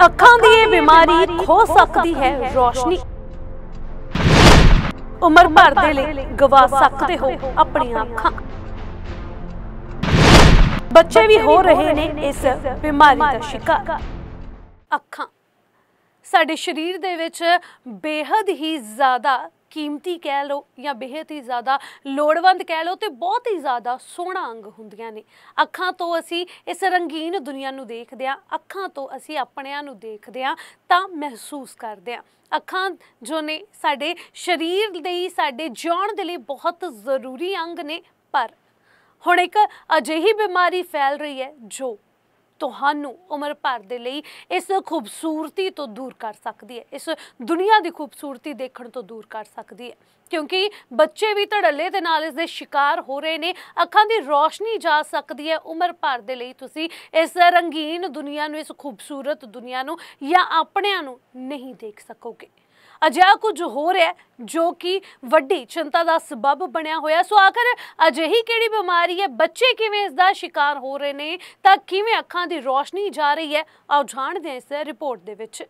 ਅੱਖਾਂ ਦੀ ਇਹ ਬਿਮਾਰੀ ਖੋ ਸਕਦੀ ਹੈ ਰੋਸ਼ਨੀ। ਉਮਰ ਭਰ ਦੇ ਲਈ ਗਵਾ ਸਕਦੇ ਹੋ ਆਪਣੀਆਂ ਅੱਖਾਂ। ਬੱਚੇ ਵੀ ਹੋ ਰਹੇ ਨੇ ਇਸ ਬਿਮਾਰੀ ਦਾ ਸ਼ਿਕਾਰ। ਅੱਖਾਂ ਸਾਡੇ ਸਰੀਰ ਦੇ ਵਿੱਚ ਬੇहद ਹੀ ਜ਼ਿਆਦਾ कीमती कह लो या बेहद ही ज़्यादा लोड़वंद कह लो तो बहुत ही ज़्यादा सोहना अंग हुंदियां ने। अखां तो असी इस रंगीन दुनिया नूं देखदे हां, अखां तो असी अपणिआं नूं देखदे हां तां महसूस करदे हां। अखां जो ने साडे शरीर लई साडे जिउण दे लई बहुत ज़रूरी अंग ने, पर हुण एक अजिही बीमारी फैल रही है जो ਤੁਹਾਨੂੰ उम्र भर ਦੇ ਲਈ इस खूबसूरती तो दूर कर सकती है, इस दुनिया की खूबसूरती देखने तो दूर कर सकती है, क्योंकि बच्चे भी धड़ल्ले दे नाल इस दे शिकार हो रहे ने। अखां दी रोशनी जा सकती है उम्र भर दे लई तुसी इस रंगीन दुनिया नूं, इस खूबसूरत दुनिया नूं या अपणिआं नूं नहीं देख सकोगे। अजिहा कुछ हो रहा है जो कि वड्डी चिंता का सबब बनया होया। सो आखिर अजिही किहड़ी बीमारी है, बच्चे किवें इसका शिकार हो रहे ने, तां किवें अखां दी रोशनी जा रही है, आओ जाणदे हां इस रिपोर्ट दे विच।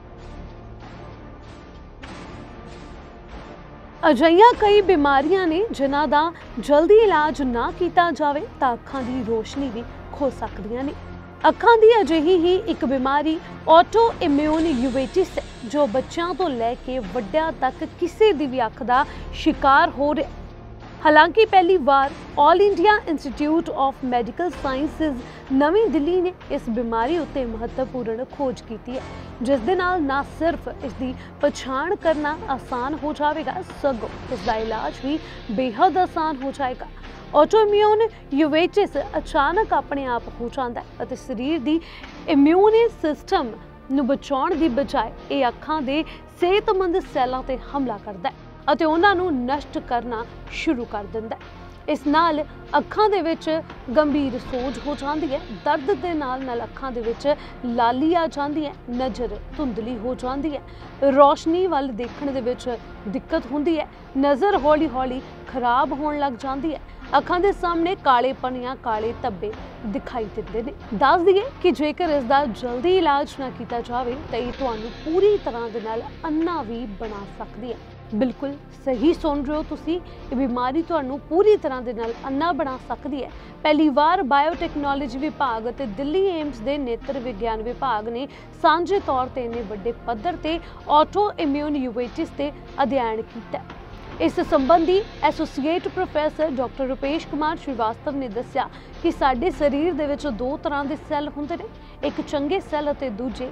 अजिहियां कई बीमारियां ने जिन्हां दा जल्दी इलाज ना कीता जावे तां अखां दी रोशनी भी खो सकदियां ने। अखां दी अजिही ही एक बीमारी ऑटो इम्यून यूवेटिस है, जो बच्चों तो लैके वड्डियां तक किसी दी भी अख दा शिकार हो रहा। हालांकि पहली बार all India institute of medical sciences नवी दिल्ली ने इस बीमारी उत्ते महत्वपूर्ण खोज की है, जिस दे नाल ना सिर्फ इसकी पछाण करना आसान हो जाएगा, सगों इसका इलाज भी बेहद आसान हो जाएगा। ऑटोइम्यून यूवेटिस अचानक अपने आप हो जाता है और शरीर की इम्यून सिस्टम नूं बचाउण दी बजाय ये अखां दे सेहतमंद सैलां ते हमला करता है और उन्हां नूं नष्ट करना शुरू कर दिंदा है। इस नाल अखां दे विच गंभीर सोज हो जाती है, दर्द दे नाल अखां दे विच लाली आ जाती है, नज़र धुंधली हो जाती है, रोशनी वाल देखण दे विच दिक्कत हुंदी है, नज़र हौली हौली खराब होण लग जाती है, अखां दे सामने कालेपन या काले धब्बे दिखाई दिंदे ने। दस दईए कि जेकर इसका जल्दी इलाज ना किया जाए तो ये तुहानूं पूरी तरह दे नाल अन्ना भी बना सकती है। बिल्कुल सही सुन रहे हो तुसी, ये बीमारी तुहानूं पूरी तरह दे नाल अन्ना बना सकती है। पहली बार बायोटैक्नोलॉजी विभाग ते दिल्ली एम्स दे नेत्र विज्ञान विभाग ने सांझे तौर ते इन्ने वड्डे पद्धर ते ऑटो इम्यून यूवेटिस ते अध्ययन किया। इस संबंधी associate professor doctor Rupesh Kumar Srivastava ने दस्सिया कि साडे शरीर दे विच दो तरह के सैल हुंदे ने, एक चंगे सैल अते दूजे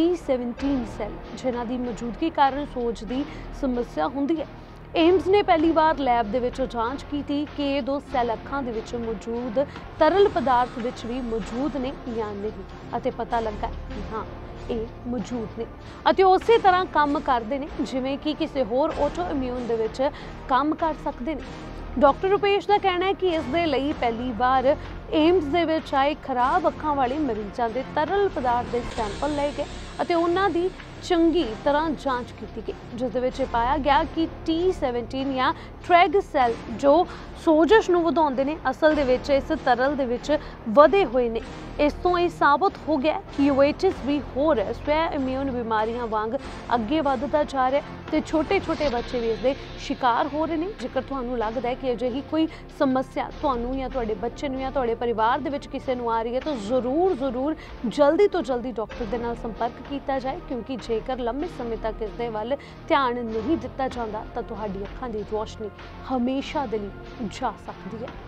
T17 सैल, जिन्हां दी मौजूदगी कारण सोज की समस्या हुंदी है। एम्स ने पहली बार लैब दे विच जांच की थी कि ये दो सैल अखां दे विच मौजूद तरल पदार्थ विच भी मौजूद ने या नहीं, अते पता लगा कि हाँ ये मौजूद ने अते उसी तरह काम करते हैं जिवें कि किसी होर ऑटो इम्यून दे विच काम कर सकते हैं। डॉक्टर रुपेश का कहना है कि इस दे लई पहली बार एम्स दे विच आए खराब अखां वाले मरीजों के तरल पदार्थ के सैंपल लए गए अते उन्हां दी चंगी तरह जांच की गई, जिस दे विच पाया गया कि T17 या ट्रैग सैल जो सोजश नूं वधाउंदे ने असल दे विच इस तरल दे विच वधे होए ने। इस तो यह साबित हो गया कि यूवेटिस भी होर स्वै इम्यून बीमारियां वांग अगे वधदा जा रहा है तो छोटे छोटे बच्चे भी इसके शिकार हो रहे हैं। जेकर तुहानूं लगदा है कि अजिही कोई समस्या तुहानूं या तुहाडे बच्चे नूं या तुहाडे परिवार दे विच किसी नूं आ रही है तो जरूर जल्दी तो जल्दी डॉक्टर दे नाल संपर्क किया जाए, क्योंकि जेकर लंबे समय तक इसदे वल ध्यान नहीं दिता जाता तो तुहाडी अखां दी रोशनी हमेशा दे लई जा सकती है।